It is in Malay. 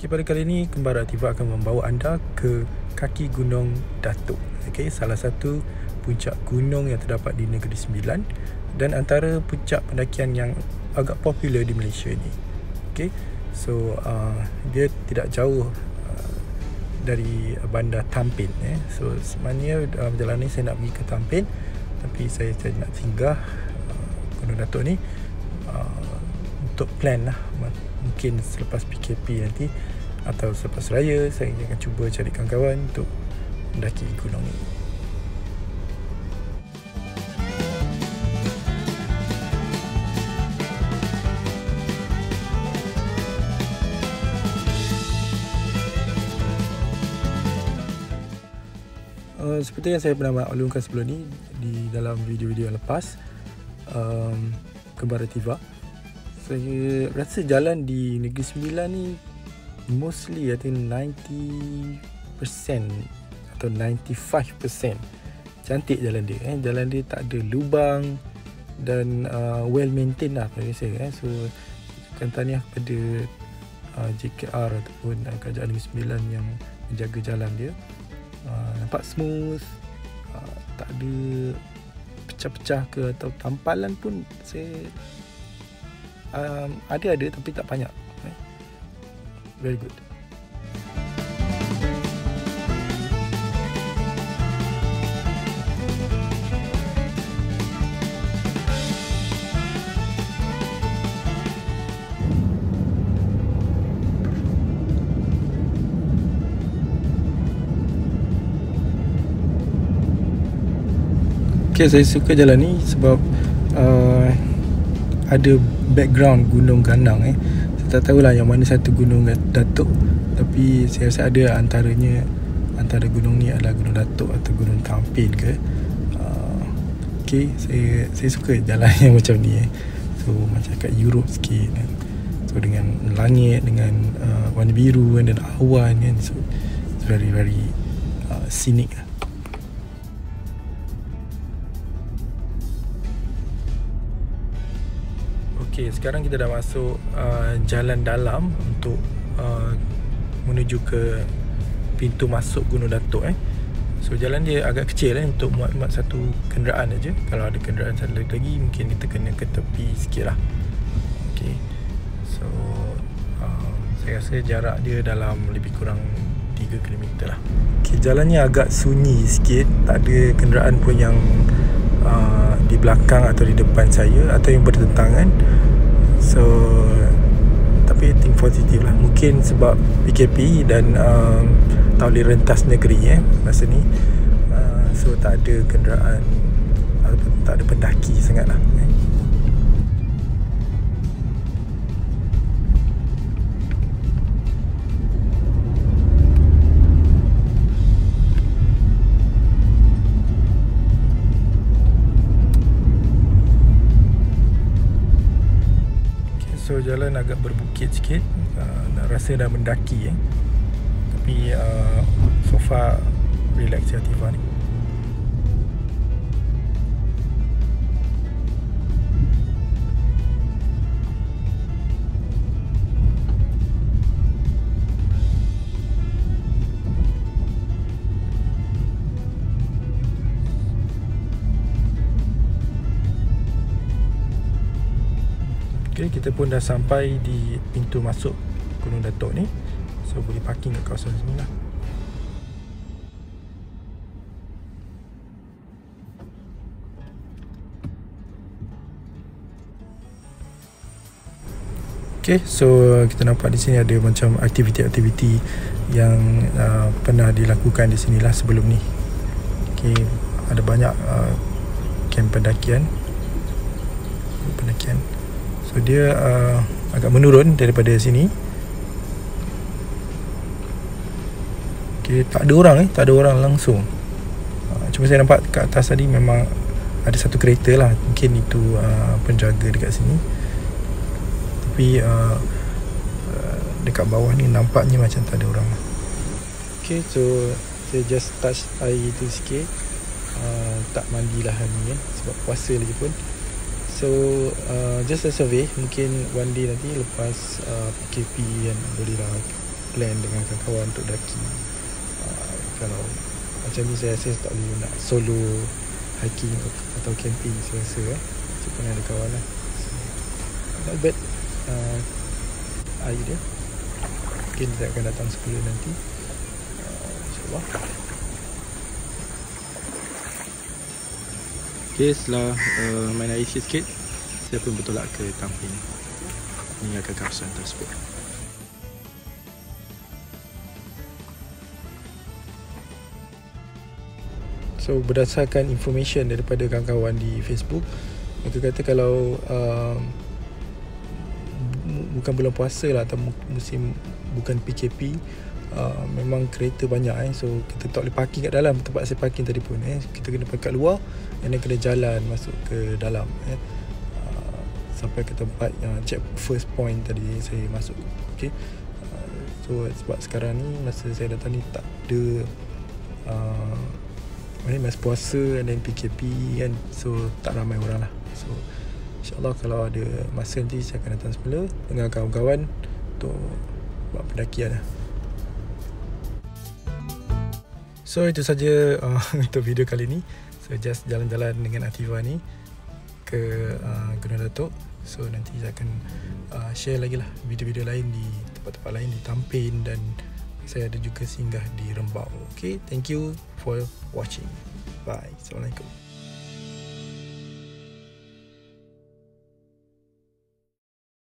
Okay, pada kali ini Kembara Aktiva akan membawa anda ke kaki Gunung Datuk. Okay, salah satu puncak gunung yang terdapat di Negeri Sembilan dan antara puncak pendakian yang agak popular di Malaysia ni. Okay, so dia tidak jauh dari bandar Tampin. So sebenarnya perjalanan ni saya nak pergi ke Tampin, tapi saya nak singgah Gunung Datuk ni untuk plan lah. Mungkin selepas PKP nanti atau selepas raya saya akan cuba cari kawan-kawan untuk mendaki gunung ni. Seperti yang saya pernah maklumkan sebelum ni di dalam video-video yang lepas, Kembara Aktiva, saya rasa jalan di Negeri Sembilan ni mostly I think 90% atau 95% cantik jalan dia. Jalan dia tak ada lubang dan well maintained lah pada saya. So akan tahniah kepada JKR ataupun Kerajaan Negeri Sembilan yang menjaga jalan dia. Nampak smooth, tak ada pecah-pecah ke atau tampalan pun saya ada tapi tak banyak. Very good. Okay, saya suka jalan ni sebab ada background Gunung Ganang. Saya tak tahulah yang mana satu Gunung Datuk, tapi saya rasa ada antara gunung ni adalah Gunung Datuk atau Gunung Tampin ke. Okay, saya suka jalan yang macam ni. So macam kat Europe sikit kan. So dengan langit, dengan warna biru dan awan kan. So it's very scenic lah. Okay, sekarang kita dah masuk jalan dalam untuk menuju ke pintu masuk Gunung Datuk. So jalan dia agak kecil untuk muat satu kenderaan aja. Kalau ada kenderaan satu lagi mungkin kita kena ke tepi sikit lah. Okay, so saya rasa jarak dia dalam lebih kurang 3 km lah. Okay, jalannya agak sunyi sikit, tak ada kenderaan pun yang di belakang atau di depan saya atau yang bertentangan. So tapi I think positif lah. Mungkin sebab PKP dan tak boleh rentas negeri masa ni, so tak ada kenderaan ataupun tak ada pendaki sangat lah. So jalan agak berbukit sikit, rasa dah mendaki tapi so far relax Aktiva ni. Okay, kita pun dah sampai di pintu masuk Gunung Datuk ni. So boleh parking kat kawasan sini lah. Okay, so kita nampak di sini ada macam aktiviti-aktiviti yang pernah dilakukan di sini lah sebelum ni. Okay, ada banyak kamp pendakian. So dia agak menurun daripada sini. Okay, tak ada orang langsung. Cuma saya nampak kat atas tadi memang ada satu kereta lah. Mungkin itu penjaga dekat sini. Tapi dekat bawah ni nampaknya macam tak ada orang. Okay, so saya just touch air tu sikit. Tak mandilah hari ni sebab puasa lagi pun. So just a survey. Mungkin one day nanti lepas PKP kan, bolehlah plan dengan kawan-kawan untuk daki. Kalau macam ni saya rasa tak boleh nak solo hiking atau camping saya rasa so pernah ada kawan lah. So, not bad idea. Mungkin kita akan datang sepuluh nanti, insyaAllah. Okay, setelah main air sikit, saya pun bertolak ke Tamping meninggalkan kawasan tersebut. So berdasarkan information daripada kawan-kawan di Facebook, mereka kata kalau bukan bulan puasa lah atau musim bukan PKP, memang kereta banyak so kita tak boleh parking kat dalam tempat saya parking tadi pun kita kena park kat luar dan kena jalan masuk ke dalam sampai ke tempat yang check first point tadi saya masuk. Okay, so sebab sekarang ni masa saya datang ni tak ada masa puasa dan PKP kan, so tak ramai orang lah. So insyaAllah kalau ada masa nanti saya akan datang semula dengan kawan-kawan untuk buat pendakian lah. So itu saja untuk video kali ni. So just jalan-jalan dengan Ativa ni ke Gunung Datuk. So nanti saya akan share lagi lah video-video lain di tempat-tempat lain di Tampin, dan saya ada juga singgah di Rembau. Okay, thank you for watching. Bye. Assalamualaikum.